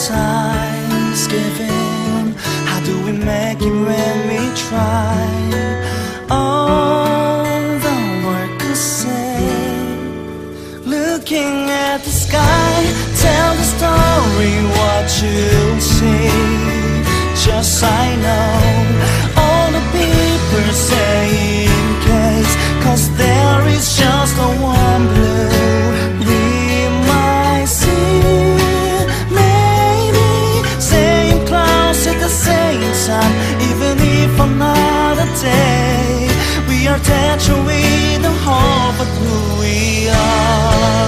times given. How do we make it when we try? All the world could say, looking at the sky, tell the story what you see. Just I know all the people say in case, 'cause there is just a one blue we might see. Maybe same clouds at the same time. Even if another day we are touched with the hope of who we are.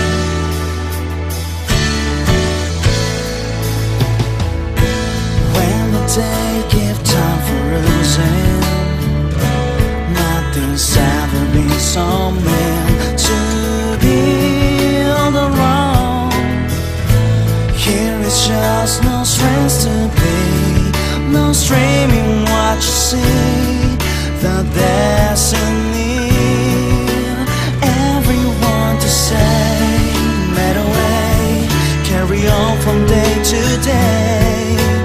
When the day give time for losing, nothing's ever been so meant to build the wrong. Here is just no strength to be, no streaming what you see. The destiny, everyone to say, made away, carry on from day to day,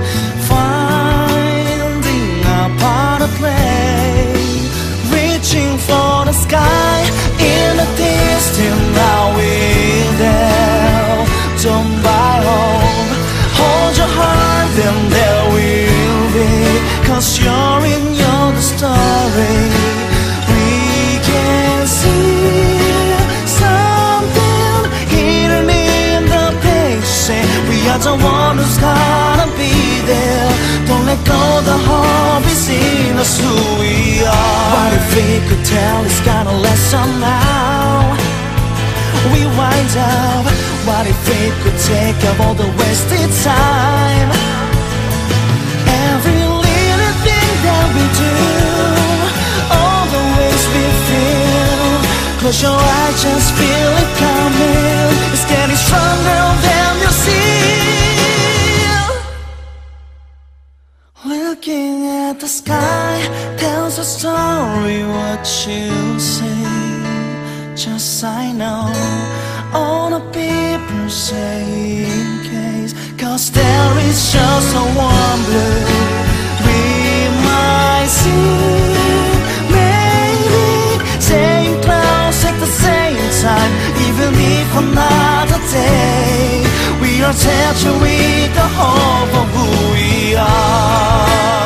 finding a part to play, reaching for the sky in the distance. Now we're there, don't buy hope, hold your heart and there will be, 'cause you're in the story. We can see something hidden in the page. Say we are the one who's gonna be there. Don't let go, the hope is in us, who we are. What if we could tell this kind of lesson now? We wind up. What if we could take up all the wasted time? Every little thing that we do, all the ways we feel. Close your eyes, just feel it coming. It's getting stronger than you see. Looking at the sky tells a story what you see. Just I know all the people say in case, 'cause there is just a one blue we might see. Maybe same clouds at the same time. Even if another day we are touched with the hope of who we are.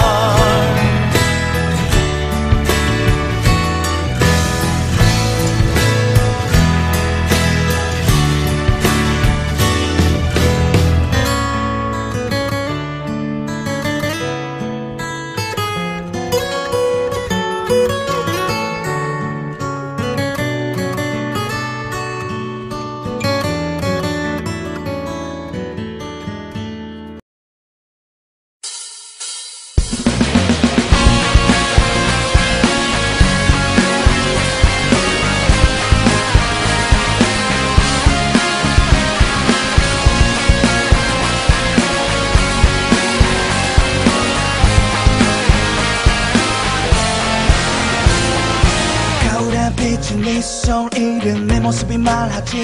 네 손 잃은 내 모습이 말하지.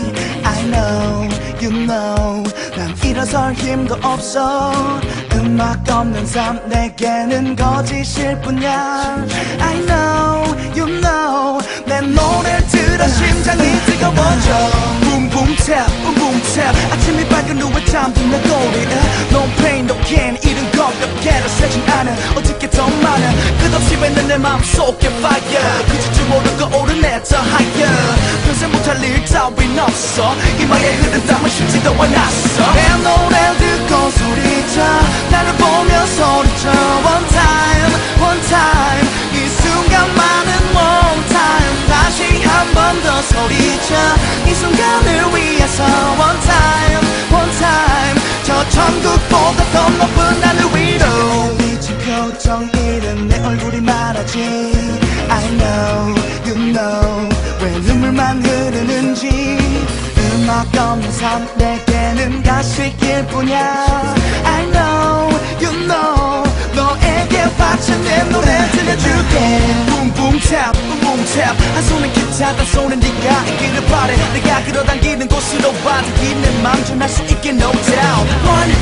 I know, you know, 난 일어설 힘도 없어. 음악 없는 삶 내게는 거짓일 뿐이야. I know, you know, 내 노래를 들어 심장이 뜨거워져. Boom boom tap, boom boom tap. 아침이 밝은 후에 잠든 내 꼬리에 No pain, no gain, 이른 가볍게도 세진 않아. 어떻게 더 많아 끝없이 뱉는 내 마음속에 fire. 그칠 줄 모르고 오르네 더 higher. 평생 못할 일 따윈 없어. 이마에 흐른 땀은 쉽지도 않았어. 내 노래를 듣고 소리쳐 나를 보며 소리쳐 One time, one time. 이 순간만은 one time. 다시 한 번 더 소리쳐 이 순간을 위해서 One time, one time. 저 천국보다 더 높은 하늘 위로 미친 표정 잃은 내 얼굴이 말하지. I know, you know, 왜 눈물만 흐르는지. 음악 없는 삶 내게는 가식일 뿐이야. I know, you know, 너에게 바친 내 노래 들려줄게. Boom boom tap, boom boom tap. 한 손은 기타 한 손은 네가 있기를 바래. 내가 끌어당기는 곳으로 바닥이 내 맘 전할 수 있게 no doubt. One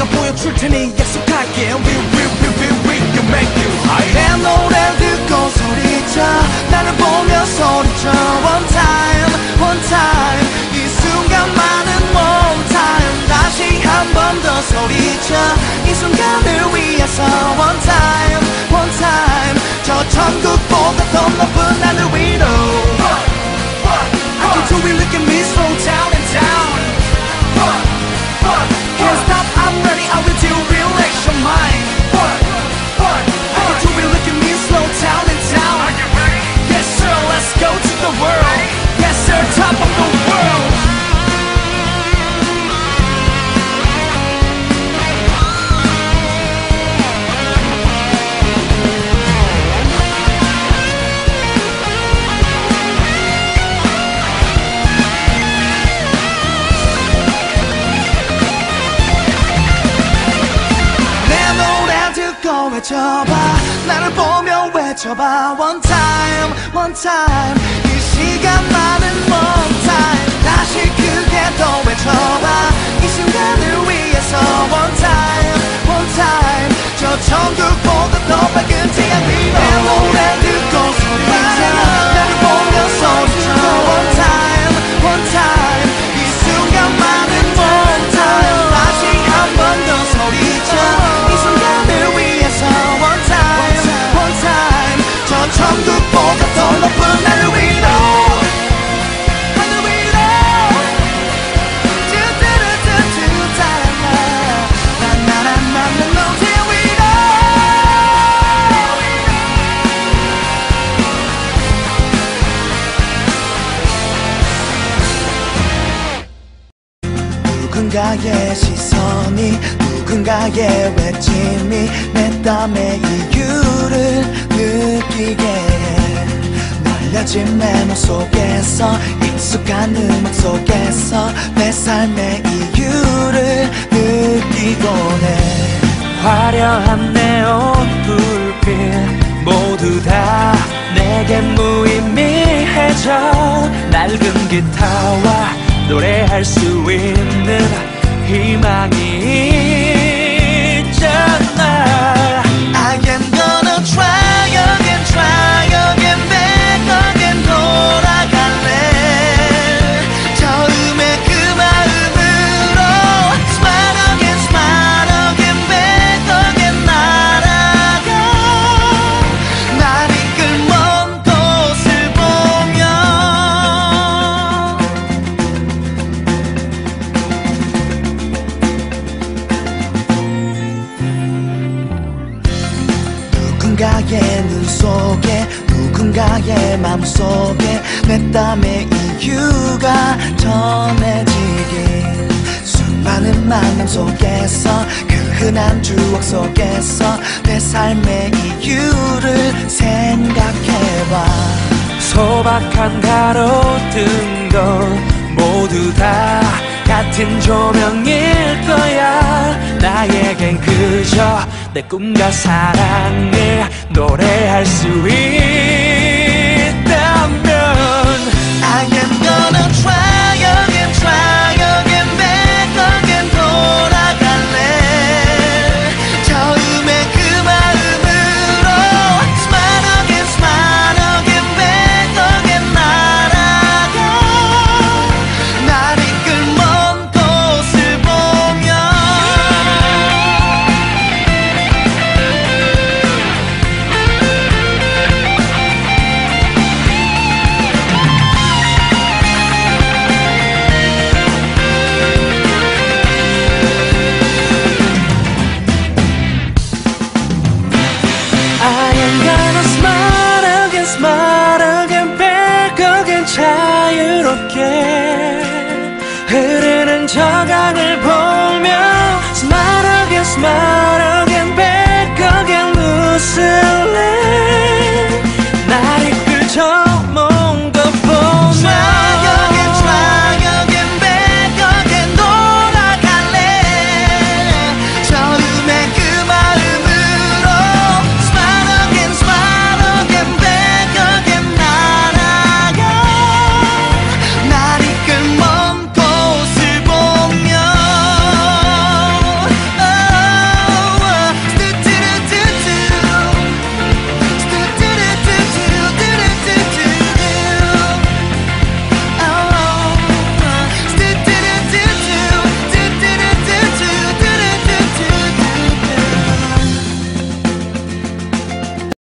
내가 보여줄 테니 약속할게 We can make you high. 내 노래 듣고 소리쳐 나를 보며 소리쳐 One time 이 순간만은 one time 다시 한 번 더 소리쳐 이 순간을 위해서 One time 저 천국보다 더 높은 하늘 위로 I can do it, look at me slow down and down Can't stop, I'm ready, I will do relax your mind I can do it, look at me slow down and down Yes sir, let's go to the world Yes sir, top of the world 외쳐봐 나를 보며 외쳐봐 One time 이 시간만은 one time 다시 크게 더 외쳐봐 이 순간을 위해서 One time 저 천국보다 더 밝은 태양 위로 내 노래 듣고 소리쳐 나를 보며 소리쳐 One time 이 순간만은 one time 다시 한 번 더 소리쳐 이 순간을 위해서 One time 저 천국보다 더 높은 하늘 위로 누군가의 시선이 누군가의 외침이 내 땀의 이유를 느끼게 해 날려진 메모 속에서 익숙한 음악 속에서 내 삶의 이유를 느끼곤 해 화려한 네온 불빛 모두 다 내게 무의미해져 낡은 기타와 노래할 수 있는 희망이 있잖아 I am gonna try again back again 돌아갈래 처음에 그 마음으로 smile again back again 날아가 날 이끌 먼 곳을 보며 누군가의 눈 속에 누군가의 맘 속에 내 땀의 이유가 전해지긴 수많은 만남 속에서 그 흔한 추억 속에서 내 삶의 이유를 생각해봐 소박한 가로등도 모두 다 같은 조명일 거야 나에겐 그저 내 꿈과 사랑을 노래할 수 있다면 I am gonna try again back again 돌아갈래 처음에 그 마음으로 smile again back again 날아가 날 이끌 먼 곳을 보며 I am gonna smile again back again 자유롭게 흐르는 저 강을